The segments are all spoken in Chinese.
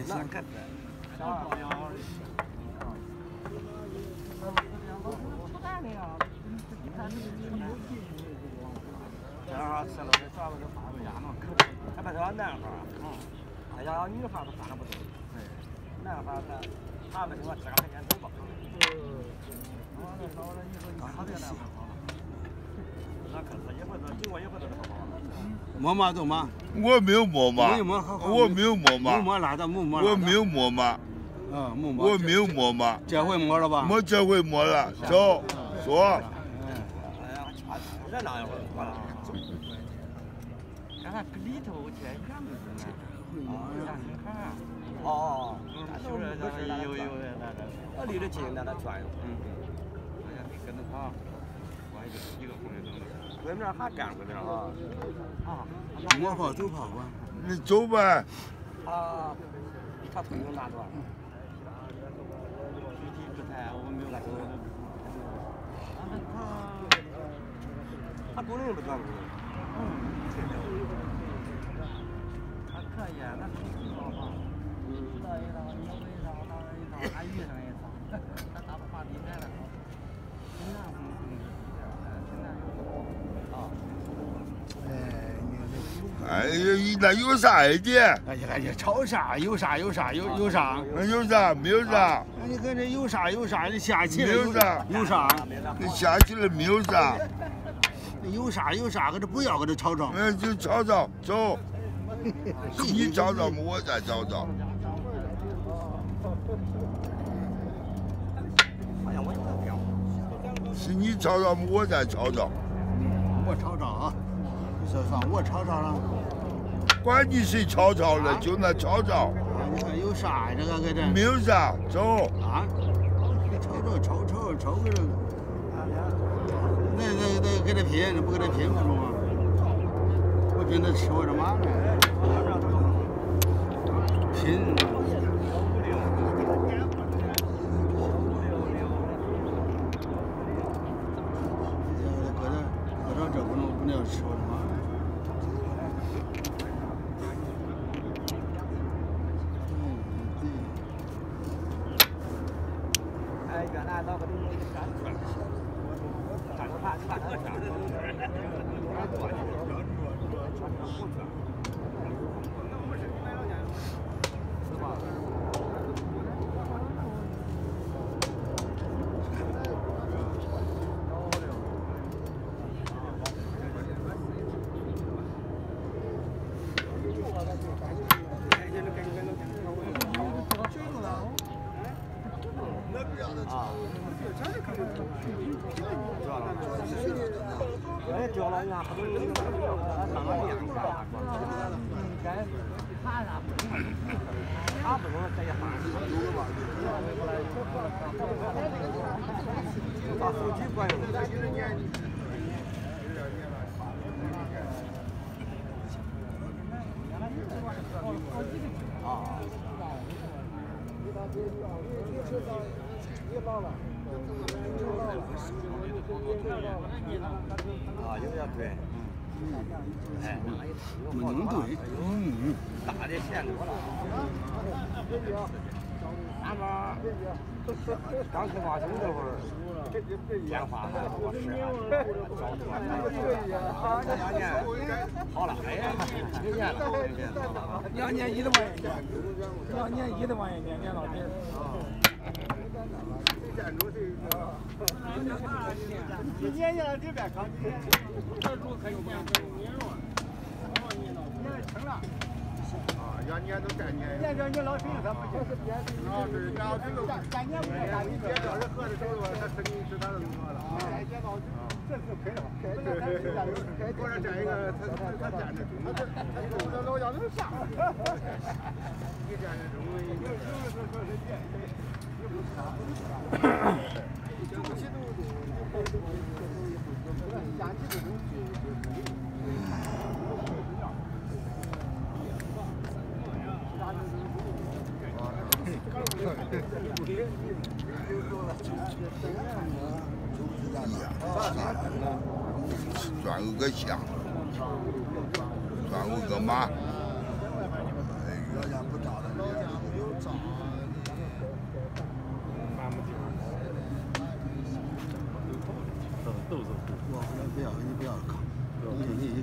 那可是。这样吃了这抓不就发不家嘛？他把这男孩他家女孩子犯了不对，男孩他们说这个还烟头吧。那可是一会子经过一会子就好了。 摸嘛走嘛。 我没有摸嘛。我没有摸嘛。 没摸拉倒，没摸。 我没有摸嘛。 没摸。 我没有摸嘛。 这回摸了吧？ 没这回摸了，走，说。 哎呀，人那一会儿摸了。看看里头这样子呢。杨新卡。哦。修了这个有的那个。我离得近，在那转悠。哎呀，你跟着他。一个朋友走的，对面还干过点啊？ 摸跑走跑吧。 你走呗。 他腿有哪段？具体不太，我没有那个。他工龄不短不？还可以，那挺好吧？知道一道，你会一道，那一道，还遇上一道，他打不发比赛了。 哎呀，那有啥的？ 哎呀，吵啥？有啥？ 有啥？没有啥。 你看这有啥？你下棋了有啥？ 有啥？ 你下棋了没有啥？ 有啥？搁这不要搁这吵吵。 就吵吵，走。你吵吵嘛，我再吵吵。是你吵吵嘛，我再吵吵。 我吵吵啊！算我吵吵了。 管你谁吵吵了，就那吵吵。 你看有啥这个搁这？ 没有啥，走。 啊！吵个这个。那给他拼，不给他拼不中啊！我拼他吃我这嘛呢？拼。这不能吃我的嘛？ 哎，原来那个东西干出来，干出来，干出来。掉了，俺不能当个面干。他不能这一下把手机关了。有点对。哎， 没弄对。 大的线多了。俺们刚开发生这会儿，电话还不是找错了。这2年好了，哎呀，2年了，2年1万元，2年1万元，年老弟。今年也这边刚今年，这路可以年了，年成了。 2年都3年。 年这你老听他不行。 是，然后这个 3年不是 3年，接着是喝的时候，他肯定是他的多了。 这是亏了。 我这站一个，他站着中，他老家能上。你站着中，转悠个象，转悠个马。哎呀，不找了。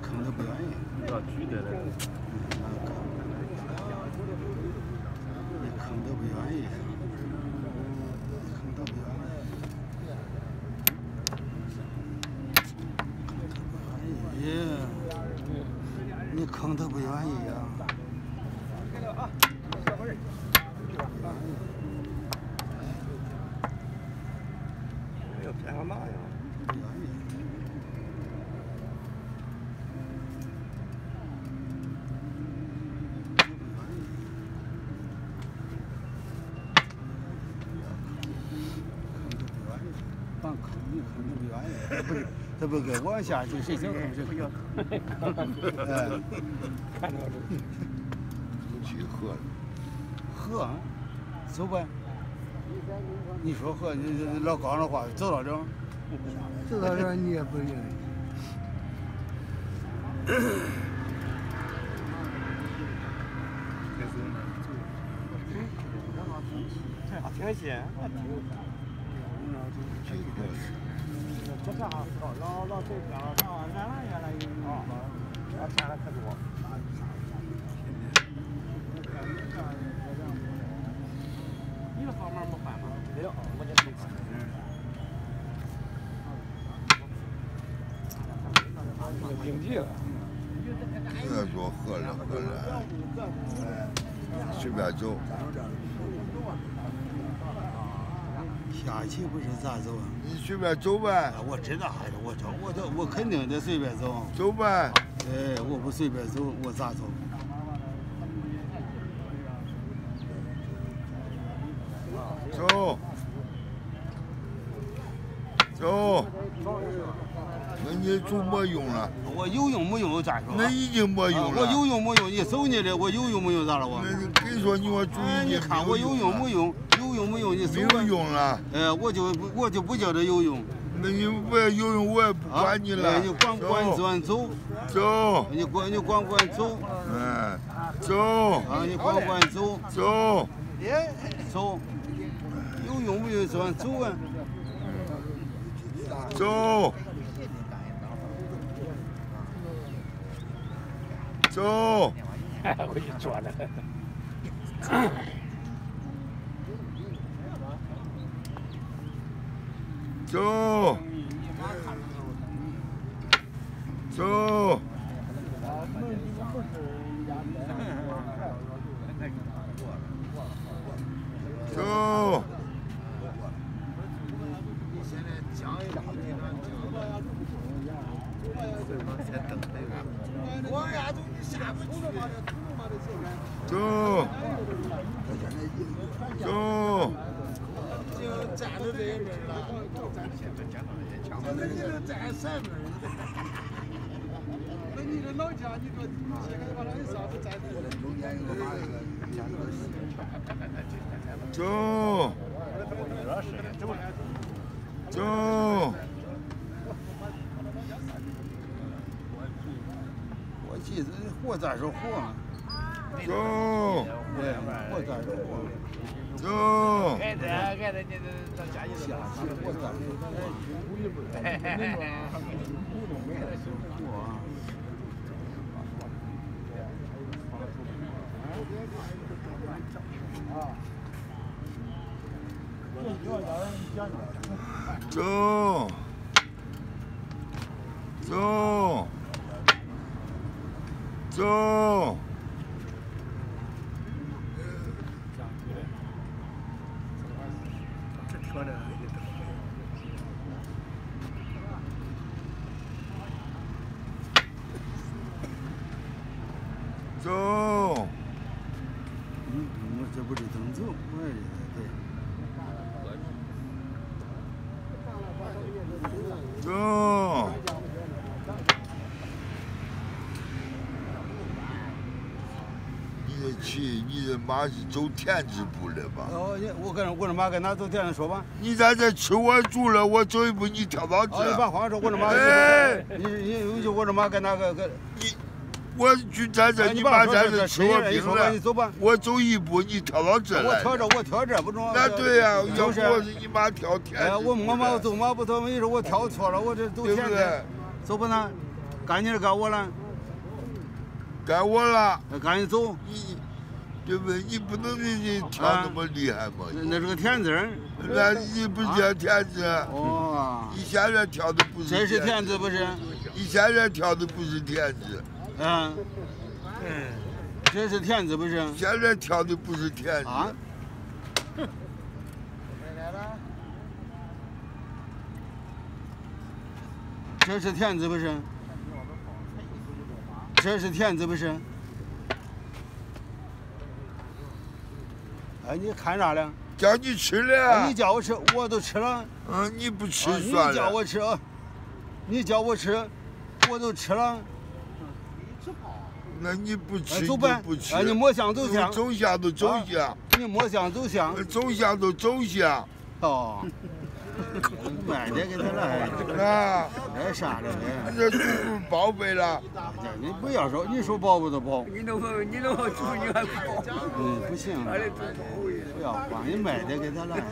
坑的不愿意。 要举的嘞。 你坑的不愿意。坑的不愿意。你坑的不愿意呀。 要骗干嘛呀？ 不愿意。放坑你坑的不愿意，不是，这不给我下去，谁想坑谁坑。哎， 看到了。 去喝。 喝，走呗。你说喝，你老刚的话，走到这儿。 走到这儿你也不愿意。 挺新。这啥老这边俺原来啊，骗的可多。你的号码没换吗？没有，我就没换。顶替了。 别说喝了，随便走。 下棋不是咋走啊？ 你随便走呗。 我知道，我肯定得随便走。 走呗。 哎，我不随便走，我咋走？ 走。走。那你走没用了？ 我有用没用咋说？ 那已经没用了。 我有用没用？你走你的，我有用没用咋了我？ 那你跟说你我注意你看我有用没用？有用没用？你走没有用了。 我就不叫它有用。 那你不要有用，我也不管你了。 你管走。 走。 你管走。 嗯。走。 你管走。 走。 走。有用没用算走啊？ 走。走。 我给你说了。 走。走。走。走。走。 就站到这边了，你都站3边儿。那你这老家，你说现在把那个啥子站在中间有个马那个站到走。走。 我记得活咋说活啊？ 走。 活咋说活？ 走。 挨着你到家里下棋活咋走。走。走。走。 我这不是正走，我对。 走。你这棋，你这马是走田字步的吧？ 我这马跟哪走田字说吧。 你在这吃我住了，我走一步你跳到这。 你把话说，我这马。你我这马跟哪个你。我去在这，你妈在这吃我冰了。 你走吧。 我走一步，你跳到这来。 我跳这不中。 那对呀，要不我是你妈跳田。 我马走马不走，你说我跳错了，我这走田的。走不呢？ 该你了，该我了。 该我了。 那赶紧走。 对不对？你不能人家跳那么厉害嘛？ 那是个田字。 那你不叫田字。 哦。 你现在跳的不是。 这是田字不是？ 你现在跳的不是田字。 这是田字不是？ 现在跳的不是田字。啊。 这是田字不是？这是田字不是？哎，你看啥了？ 叫你吃了。 你叫我吃，我都吃了。 你不吃算了。 你叫我吃，你叫我吃，我都吃了。 那你不吃就不吃。 你摸象走象。 走象都走象。 你摸象走象。 走象都走象。 哦。买的给他了。 啊。 那啥了？ 这猪报备了。 你不要说，你说报不就报。 你那个猪你还不报？ 不行。不要慌，你买的给他了。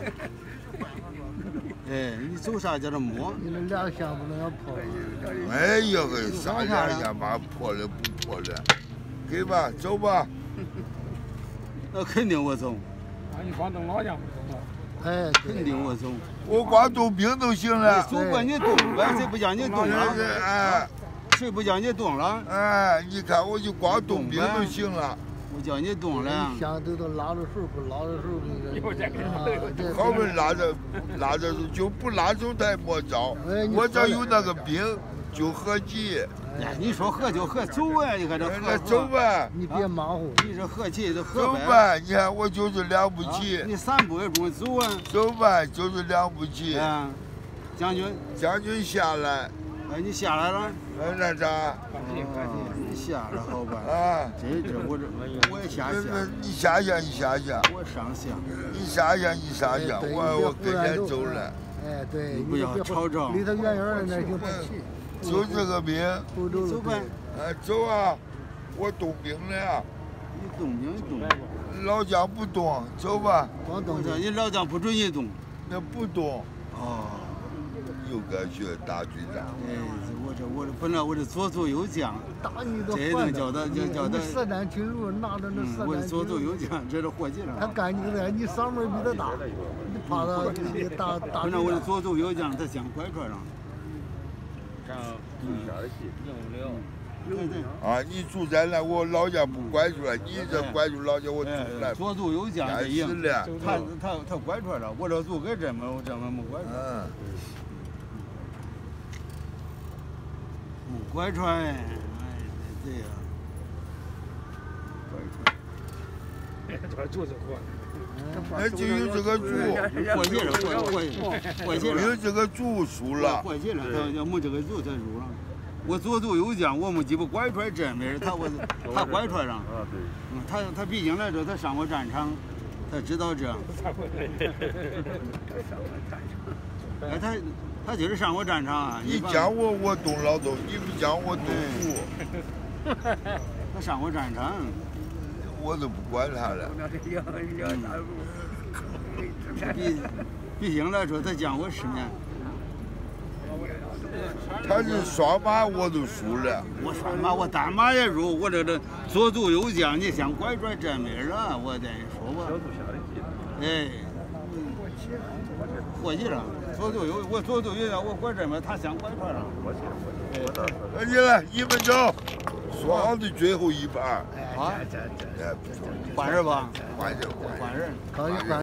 哎，你走啥叫他摸？ 你们2项不能要破。 哎呦喂，啥2项把破了不破了？给吧，走吧。 那肯定我走。 你广东老乡不走吗？ 哎， 肯定我走。 我光动兵都行了。 走吧，你动呗，谁不叫你动了？ 哎， 谁不叫你动了？ 哎，你看我就光动兵就行了。 我叫你动了。 想都拉着手，不拉着手那个。 好不拉着手就不拉手他也没招。我这有那个兵就合计。 哎，你说合就合，走啊！你看这合。 走吧。 你别马虎。 你这合气就合呗。 走吧，你看我就是了不起。 你3步也不走啊。 走吧，就是了不起。 将军。 将军下来。 哎，你下来了。 那啥。 你下来好吧？这我也下。 你下下，你下下。 我上下。 你下下，你上下。我跟前走了。 哎，对。 不要吵着。 离他远远的那就不去。 就这个兵。 走呗。 走啊！我动兵了。 你动兵动。 老将不动，走吧。 光动着，你老将不准你动。 那不动。 哦。 又该学大队长。 哎，我这本来我这左走右将，这能叫他。 射弹群入，拿着那射弹。 我这左走右将，这是伙计了。 他干净的，你嗓门比他大，你怕他大。 本来我这左走右将，他想拐出来了。 啊，你住在那，我老家不拐出来，你这拐出老家我住来。 左走右将这赢了。 他拐出来了，我这走给这么，我这么没拐出来。拐出来，哎，对呀，拐出来。 这猪是活。 哎，就有这个猪， 过去了， 有这个猪输了。 过去了，他要没这个猪才输了。我左走右将，我们鸡巴拐出来真没人，他拐出来了。他毕竟来这，他上过战场，他知道这。哎，他就是上过战场啊！ 你讲我动老头，你不讲我动虎。 他上过战场， 我都不管他了。 毕竟来说，他讲过10年。 他是双马我都输了。 我双马，我单马也输。我这左走右将，你想拐出来真没人，我再说吧。哎，过去了。左走右，我左走右将，我拐这边，他想拐出来了。 你来，你们走，说好的最后一盘。 啊？换人吧。 换人。 可以换。